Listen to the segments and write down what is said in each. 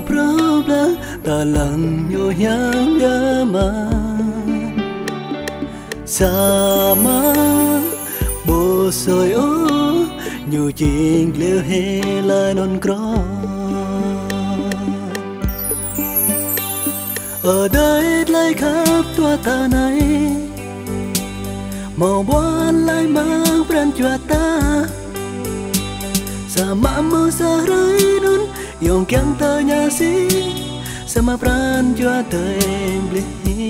problem ta lặng nhô nhang mà sama bố soi ô nhiều chuyện liêu hè là non cro ở đây lại khắp tua ta này màu buồn lại mang pran chua ta sama mau sarai nun yong kyang ta nya si sama pran chua ta engli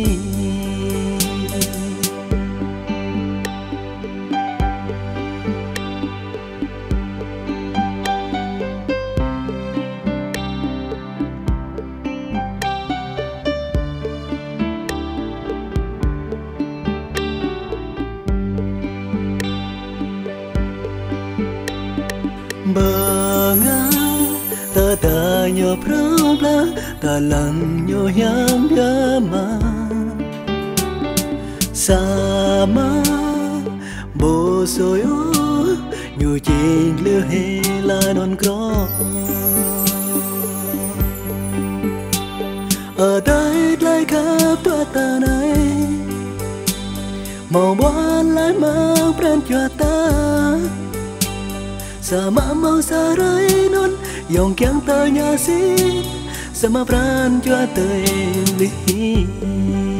Bengang ta tanya problem ta lang nyo yang yama sama bosoyo nyo ching liu he la non cro ở đây lại khắp tua ta này màu buồn lại mang pran cho ta sama mau sarai non yong kyang ta nya si sama pran chua ta li